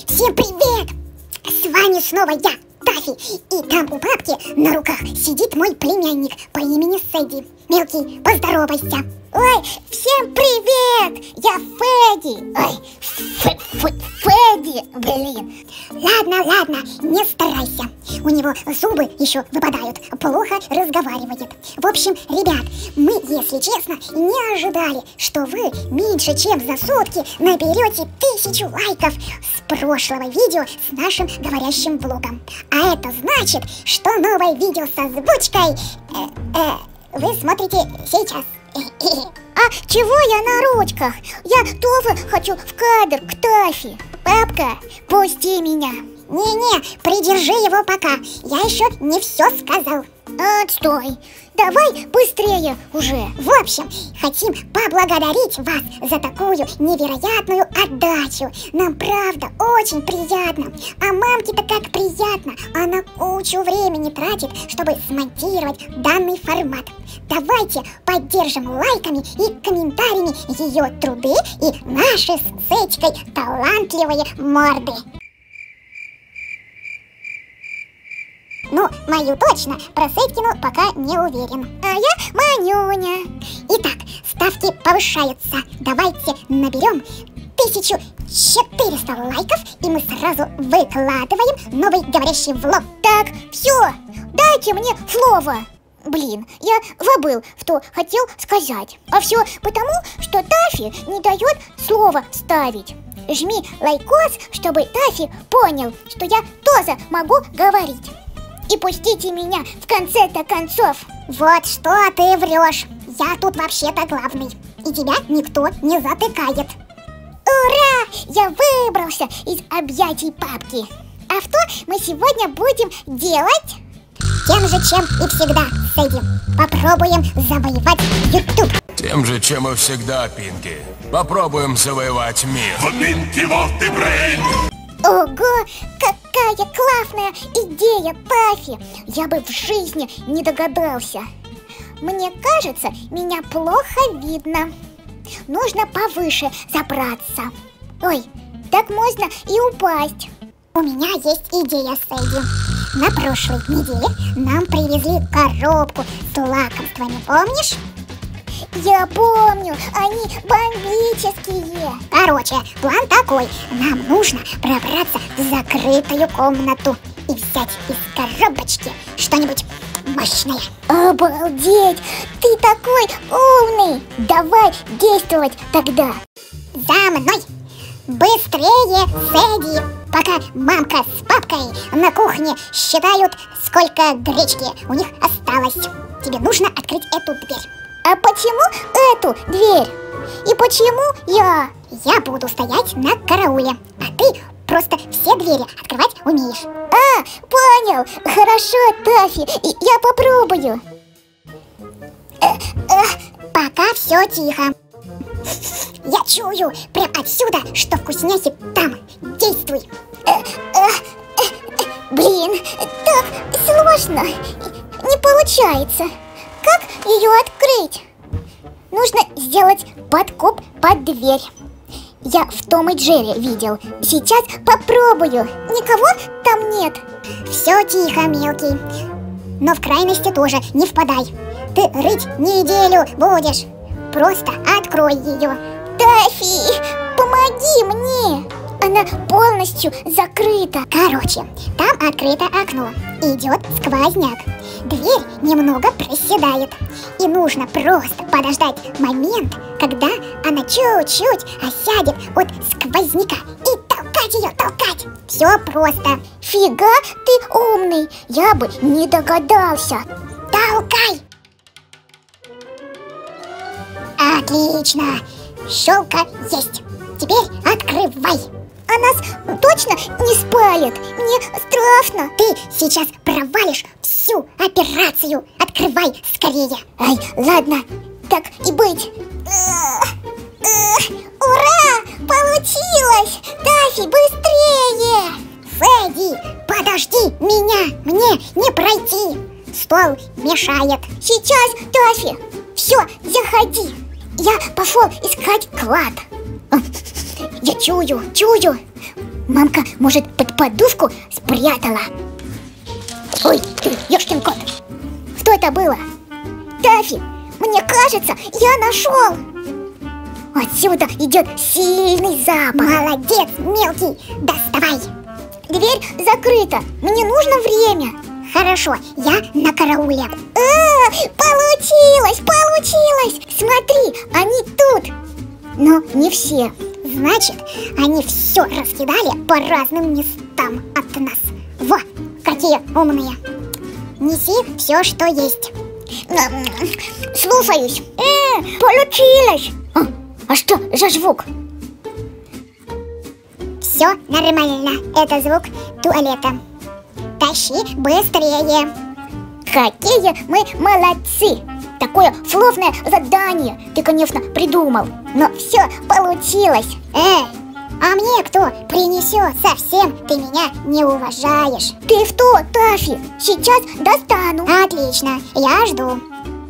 Всем привет! С вами снова я, Тафи. И там у папки на руках сидит мой племянник по имени Сэдди. Мелкий, поздоровайся. Ой, всем привет! Я Фэдди. Ой, Фэдди, блин. Ладно, не старайся. У него зубы еще выпадают, плохо разговаривает. В общем, ребят, мы, если честно, не ожидали, что вы меньше чем за сутки наберете 1000 лайков с прошлого видео с нашим говорящим влогом. А это значит, что новое видео с озвучкой вы смотрите сейчас. А чего я на ручках? Я тоже хочу в кадр к Тафи. Папка, пусти меня. Не, придержи его пока. Я еще не все сказал. Отстой. Давай быстрее уже. В общем, хотим поблагодарить вас за такую невероятную отдачу. Нам правда очень приятно. А мамке-то как приятно. Она кучу времени тратит, чтобы смонтировать данный формат. Давайте поддержим лайками и комментариями ее труды и наши с Сечкой талантливые морды. Ну, мою точно, про Сеткину пока не уверен. А я Манюня. Итак, ставки повышаются. Давайте наберем 1400 лайков, и мы сразу выкладываем новый говорящий влог. Так, все, дайте мне слово. Блин, я забыл, что хотел сказать. А все потому, что Тафи не дает слово ставить. Жми лайкос, чтобы Тафи понял, что я тоже могу говорить. И пустите меня в конце-то концов. Вот что ты врешь. Я тут вообще-то главный. И тебя никто не затыкает. Ура! Я выбрался из объятий папки. А что мы сегодня будем делать? Тем же, чем и всегда, Сэдди. Попробуем завоевать YouTube. Тем же, чем и всегда, Пинки. Попробуем завоевать мир. Пинки, вот и брейн. Ого, какая классная идея, Тафи! Я бы в жизни не догадался. Мне кажется, меня плохо видно. Нужно повыше забраться. Ой, так можно и упасть. У меня есть идея, Сэдди. На прошлой неделе нам привезли коробку с лакомствами, помнишь? Я помню, они бомбические. Короче, план такой. Нам нужно пробраться в закрытую комнату и взять из коробочки что-нибудь мощное. Обалдеть! Ты такой умный! Давай действовать тогда. За мной! Быстрее, Сэдди! Пока мамка с папкой на кухне считают, сколько гречки у них осталось. Тебе нужно открыть эту дверь. А почему эту дверь? И почему я? Я буду стоять на карауле, а ты просто все двери открывать умеешь. А, понял. Хорошо, Тафи, я попробую. Пока все тихо. Я чую прям отсюда, что вкусняхи там. Действуй. Блин, так сложно. Не получается. Как ее открыть? Нужно сделать подкоп под дверь. Я в Том и Джерри видел. Сейчас попробую. Никого там нет. Все тихо, мелкий. Но в крайности тоже не впадай. Ты рыть неделю будешь. Просто открой ее. Тафи, помоги мне. Она полностью закрыта. Короче, там открыто окно. Идет сквозняк. Дверь немного проседает. И нужно просто подождать момент, когда она чуть-чуть осядет от сквозняка. И толкать ее, толкать. Все просто. Фига ты умный. Я бы не догадался. Толкай. Отлично. Щелка есть. Теперь открывай. А нас точно не спалят? Мне страшно. Ты сейчас провалишь всю операцию. Открывай скорее. Ай, ладно, так и быть. Ура! Получилось! Тафи, быстрее! Сэдди, подожди меня! Мне не пройти! Стол мешает. Сейчас, Тафи! Все, заходи! Я пошел искать клад. Я чую. Мамка, может, под подушку спрятала? Ой, ты, ёшкин кот. Что это было? Тафи, мне кажется, я нашел. Отсюда идет сильный запах. Молодец, мелкий, доставай. Дверь закрыта, мне нужно время. Хорошо, я на карауле. Получилось, получилось. Смотри, они тут. Но не все. Значит, они все раскидали по разным местам от нас. Во, какие умные. Неси все, что есть. Слушаюсь. Получилось. А что за звук? Все нормально. Это звук туалета. Тащи быстрее. Какие мы молодцы. Такое сложное задание ты, конечно, придумал. Но все получилось. А мне кто принесет? Совсем ты меня не уважаешь. Ты что, Тафи? Сейчас достану. Отлично, я жду.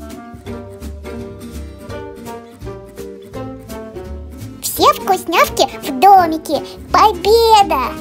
Все вкусняшки в домике. Победа!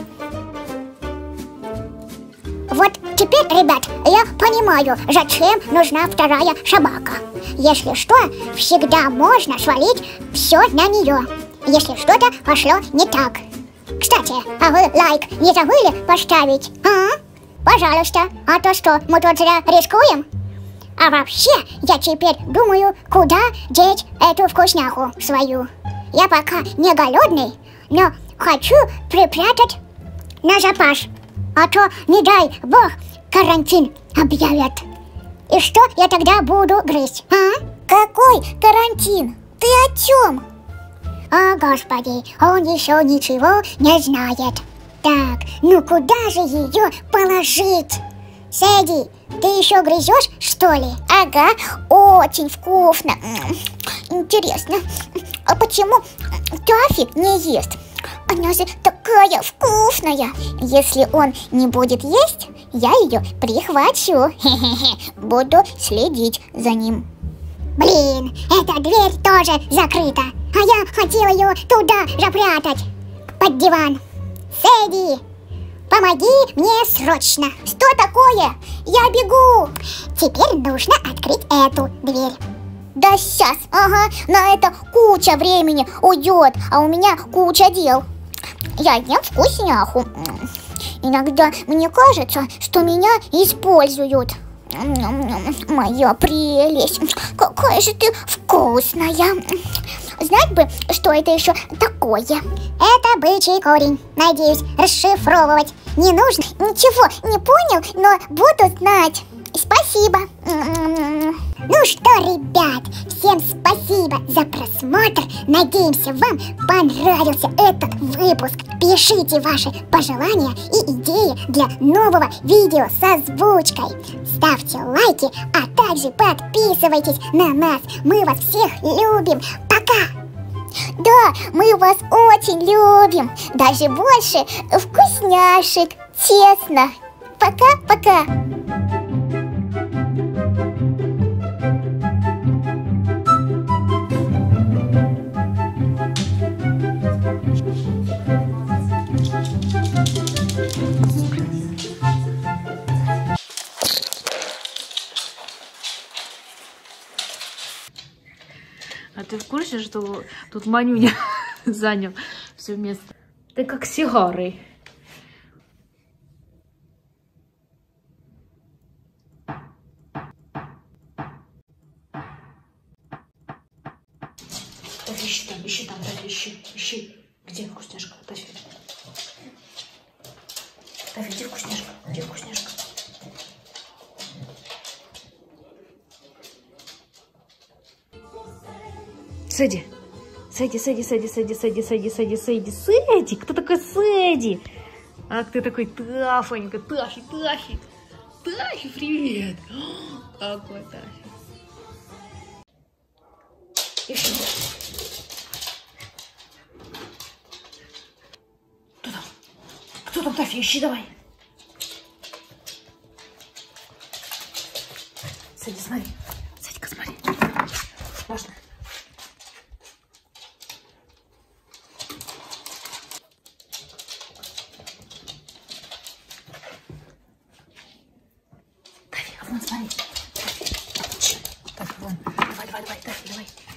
Вот теперь, ребят, я понимаю, зачем нужна вторая собака. Если что, всегда можно свалить все на нее, если что-то пошло не так. Кстати, а вы лайк не забыли поставить? Пожалуйста, а то что, мы тут зря рискуем? А вообще, я теперь думаю, куда деть эту вкусняху свою. Я пока не голодный, но хочу припрятать на запас. А то, не дай бог, карантин объявят. И что я тогда буду грызть, а? Какой карантин? Ты о чем? О, господи, он еще ничего не знает. Так, ну куда же ее положить? Сэдди, ты еще грызешь, что ли? Ага, очень вкусно. Интересно, а почему Тафи не ест? Она же такая вкусная. Если он не будет есть, я ее прихвачу. Буду следить за ним. Блин, эта дверь тоже закрыта. А я хотела ее туда запрятать. Под диван. Сэдди, помоги мне срочно. Что такое? Я бегу. Теперь нужно открыть эту дверь. Да сейчас, ага, на это куча времени уйдет, а у меня куча дел. Я ем вкусняху. Иногда мне кажется, что меня используют. Моя прелесть, какая же ты вкусная. Знать бы, что это еще такое. Это бычий корень. Надеюсь, расшифровывать не нужно. Ничего не понял, но буду знать. Спасибо. Ну что, ребят, всем спасибо за просмотр. Надеемся, вам понравился этот выпуск. Пишите ваши пожелания и идеи для нового видео с озвучкой. Ставьте лайки, а также подписывайтесь на нас. Мы вас всех любим. Пока! Да, мы вас очень любим. Даже больше вкусняшек. Честно. Пока-пока. А ты в курсе, что тут Манюня занял все место? Ты как сигарой. Ищи там, ищи. Где вкусняшка? Тафи, где вкусняшка? Где вкусняшка? Сэдди. Сэдди. Кто такой Сэдди? А ты такой Тафонька, Тафи. Тафи, привет. Какой Тафи. Ищи. Кто там, Тафи? Ищи давай. Сэдди, смотри. Сэдди-ка, смотри. Страшно. Вон, смотри. Так, вон. Давай, Тафи, давай.